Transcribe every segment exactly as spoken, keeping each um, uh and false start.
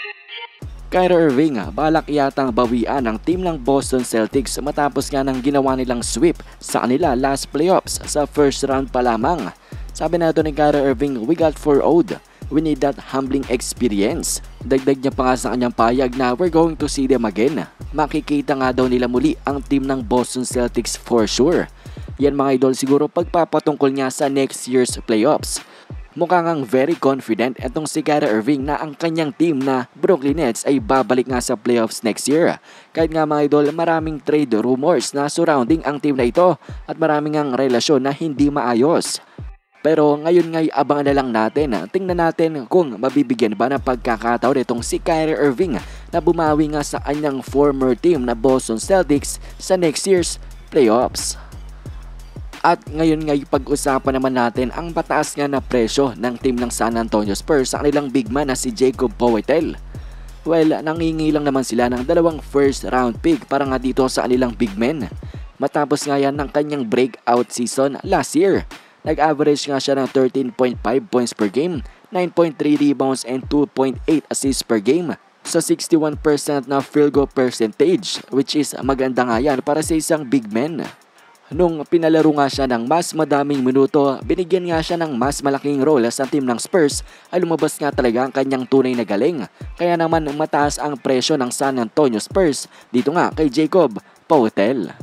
Kyrie Irving, balak yatang bawian ang team ng Boston Celtics matapos nga ng ginawa nilang sweep sa kanila last playoffs sa first round pa lamang. Sabi na ito ni Kyrie Irving, "We got four oh. We need that humbling experience." Dagdag niya pa nga sa kanyang payag na we're going to see them again. Makikita nga daw nila muli ang team ng Boston Celtics for sure. Yan mga idol siguro pagpapatungkol niya sa next year's playoffs. Mukha ngang very confident itong si Kyrie Irving na ang kanyang team na Brooklyn Nets ay babalik nga sa playoffs next year. Kahit nga mga idol, maraming trade rumors na surrounding ang team na ito at maraming ang relasyon na hindi maayos. Pero ngayon ngay abangan na lang natin, tingnan natin kung mabibigyan ba ng pagkakataon itong si Kyrie Irving na bumawi nga sa kanyang former team na Boston Celtics sa next year's playoffs. At ngayon ngay pag-usapan naman natin ang pataas nga na presyo ng team ng San Antonio Spurs sa kanilang big man na si Jakob Poeltl. Well, nangingi lang naman sila ng dalawang first round pick para nga dito sa kanilang big man. Matapos nga yan ng kanyang breakout season last year. Nag-average nga siya ng thirteen point five points per game, nine point three rebounds and two point eight assists per game sa sixty-one percent na field goal percentage, which is maganda nga yan para sa isang big man. Nung pinalaro nga siya ng mas madaming minuto, binigyan nga siya ng mas malaking role sa team ng Spurs ay lumabas nga talaga ang kanyang tunay na galing. Kaya naman mataas ang presyo ng San Antonio Spurs dito nga kay Jakob Poeltl.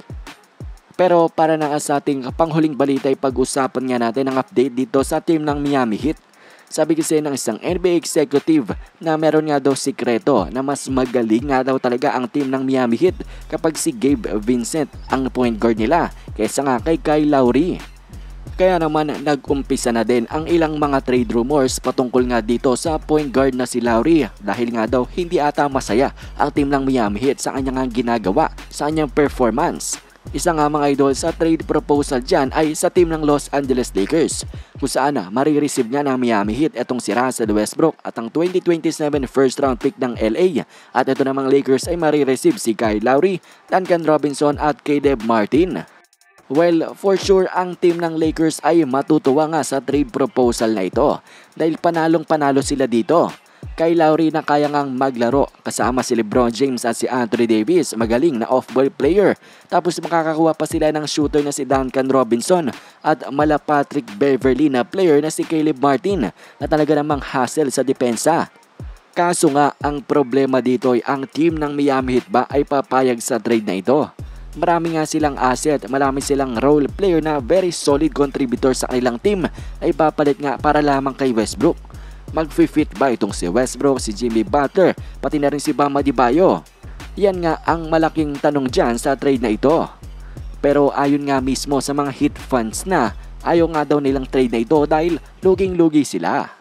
Pero para na sa ating panghuling balita ay pag-usapan nga natin ang update dito sa team ng Miami Heat. Sabi kasi ng isang N B A executive na meron nga daw sikreto na mas magaling nga daw talaga ang team ng Miami Heat kapag si Gabe Vincent ang point guard nila kaysa nga kay Kyle Lowry. Kaya naman nag-umpisa na din ang ilang mga trade rumors patungkol nga dito sa point guard na si Lowry dahil nga daw hindi ata masaya ang team ng Miami Heat sa kanyang ginagawa sa kanyang performance. Isa nga mga idol sa trade proposal dyan ay sa team ng Los Angeles Lakers kung saan na marireceive niya ng Miami Heat etong si Russell Westbrook at ang twenty twenty-seven first round pick ng L A, at ito namang Lakers ay marireceive si Kyle Lowry, Duncan Robinson at Caleb Martin. Well, for sure ang team ng Lakers ay matutuwa nga sa trade proposal na ito dahil panalong panalo sila dito. Kay Lowry na kaya ngang maglaro kasama si LeBron James at si Anthony Davis, magaling na off-ball player. Tapos makakakuha pa sila ng shooter na si Duncan Robinson at mala Patrick Beverley na player na si Caleb Martin na talaga namang hustle sa depensa. Kaso nga ang problema dito ay ang team ng Miami Heat ba ay papayag sa trade na ito. Marami nga silang asset, marami silang role player na very solid contributor sa kanilang team ay papalit nga para lamang kay Westbrook. Mag-fit ba itong si Westbrook, si Jimmy Butler, pati na rin si Bam Adebayo? Yan nga ang malaking tanong dyan sa trade na ito. Pero ayon nga mismo sa mga Heat fans na ayaw nga daw nilang trade na ito dahil luging-lugi sila.